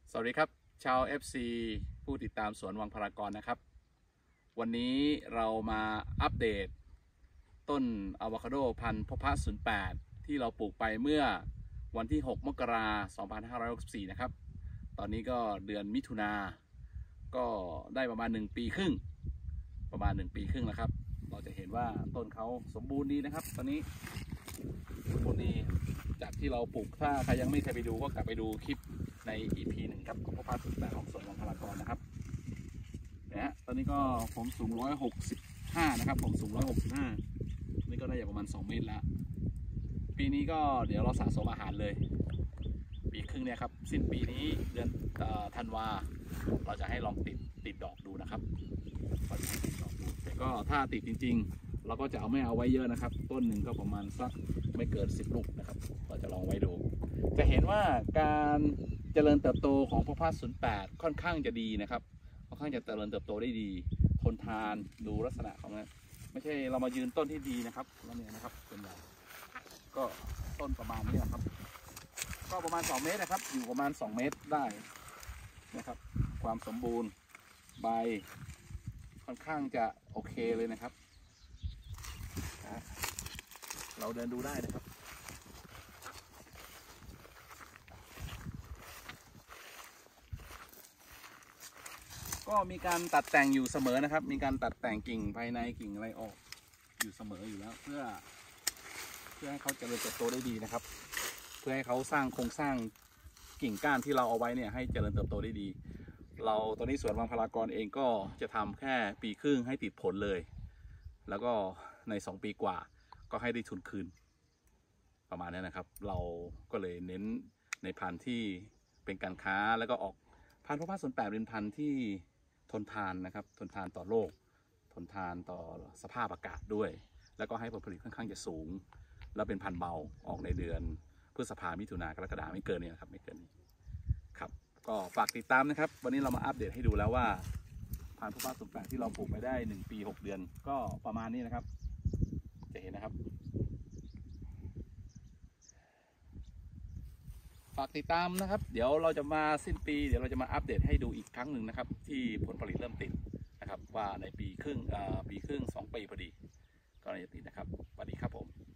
สวัสดีครับชาว FC ผู้ติดตามสวนวังพารากอนนะครับวันนี้เรามาอัปเดตต้นอะโวคาโดพันธุ์พพ08ที่เราปลูกไปเมื่อวันที่6 มกราคม 2564นะครับตอนนี้ก็เดือนมิถุนาก็ได้ประมาณ1 ปีครึ่งแล้วครับเราจะเห็นว่าต้นเขาสมบูรณ์ดีนะครับตอนนี้สมบูรณ์ดีจากที่เราปลูกถ้าใครยังไม่เคยไปดูก็กลับไปดูคลิปใน EP 1ครับพพ08ของสวนวังพารากอนนะครับเนี่ยตอนนี้ก็ผมสูง165นะครับผมสูง165นี่ก็ได้อย่างประมาณ2 เมตรแล้วปีนี้ก็เดี๋ยวเราสะสมอาหารเลยปีครึ่งเนี่ยครับสิ้นปีนี้เดือนธันวาเราจะให้ลองติดดอกดูนะครับแต่ก็ถ้าติดจริงๆเราก็จะไม่เอาไว้เยอะนะครับต้นหนึ่งก็ประมาณสักไม่เกิน10 ลูกนะครับเราจะลองไว้ดูจะเห็นว่าการเจริญเติบโตของพพ08ค่อนข้างจะดีนะครับค่อนข้างจะเจริญเติบโตได้ดีทนทานดูลักษณะของมันไม่ใช่เรามายืนต้นที่ดีนะครับแล้วเนี่ยนะครับเป็นแบบก็ต้นประมาณนี้นะครับก็ประมาณ2 เมตรนะครับอยู่ประมาณ2 เมตรได้นะครับความสมบูรณ์ใบค่อนข้างจะโอเคเลยนะครับเราเดินดูได้นะครับก็มีการตัดแต่งอยู่เสมอนะครับมีการตัดแต่งกิ่งภายในกิ่งอะไรออกอยู่เสมออยู่แล้วเพื่อให้เขาเจริญเติบโตได้ดีนะครับเพื่อให้เขาสร้างโครงสร้างกิ่งก้านที่เราเอาไว้เนี่ยให้เจริญเติบโตได้ดีเราตอนนี้สวนวังพารากอนเองก็จะทำแค่ปีครึ่งให้ติดผลเลยแล้วก็ใน2 ปีกว่าก็ให้ได้ทุนคืนประมาณนี้นะครับเราก็เลยเน้นในพันธุ์ที่เป็นการค้าแล้วก็ออกพันธุ์พพ08เป็นพันธุ์ที่ทนทานนะครับทนทานต่อโรคทนทานต่อสภาพอากาศด้วยแล้วก็ให้ผลผลิตค่อนข้างจะสูงแล้วเป็นพันธุ์เบาออกในเดือนพฤษภาคมมิถุนายนกรกฎาคมไม่เกินนี้นะครับไม่เกินนี้ครับก็ฝากติดตามนะครับวันนี้เรามาอัปเดตให้ดูแล้วว่าพันธุ์พพ08ที่เราปลูกไปได้1 ปี 6 เดือนก็ประมาณนี้นะครับจะเห็นนะครับฝากติดตามนะครับเดี๋ยวเราจะมาสิ้นปีเดี๋ยวเราจะมาอัปเดตให้ดูอีกครั้งหนึ่งนะครับที่ผลผลิตเริ่มติดนะครับว่าในปีครึ่ง2 ปีพอดีก็จะติดนะครับสวัสดีครับผม